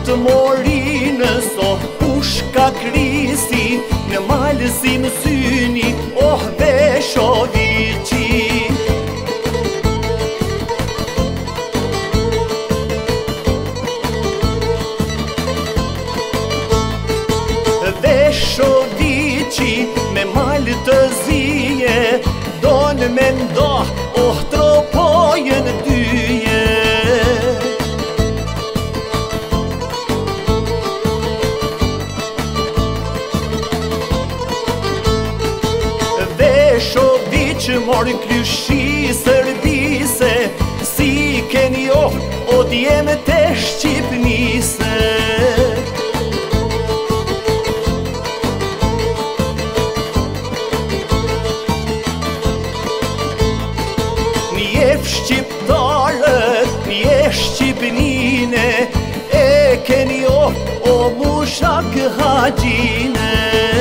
të morinë, so kush ka krisi, në malë si më syni, oh Veshoviqi. Veshoviqi me malë të zije, donë me ndoh, oh tropojën dyje. Veshoviq morën kryshi sërbise, si keni o djemë të Shqipnise. Shqiptarët, nje Shqipnine, e keni o mushak haqine.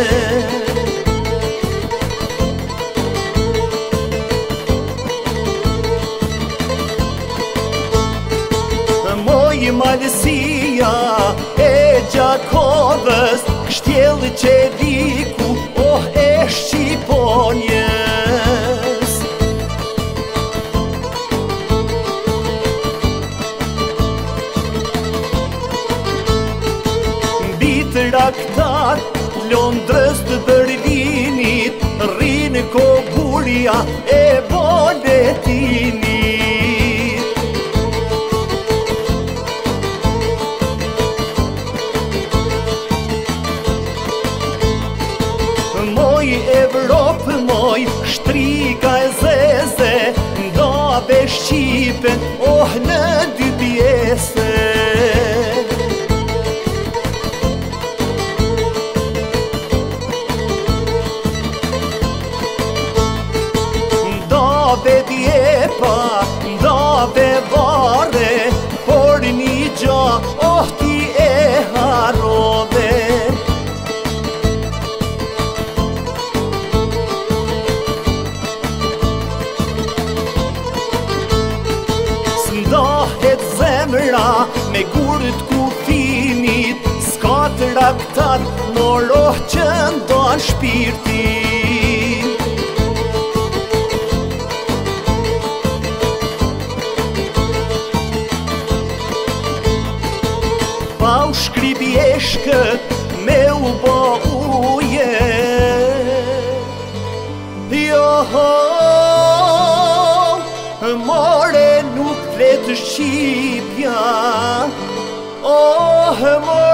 Moj malësia e Gjakovës, shtjellë qeliku, oh e Shqiponjës. Traktar, Londrës të Berlinit, rrinë koguria e boletinit. Moj Evropë, moj shtrika e zeze, ndave Shqipen, oh në dy pjese. Ndave djepa, ndave vare, por një gja, oh ti e harove. S'ndahet zemra me gurët kufinit, s'ka traktat, moroh që ndon shpirtin. Pa u shkribjeshkët me u bo uje. Jo, more nuk fletë Shqipja, oh, more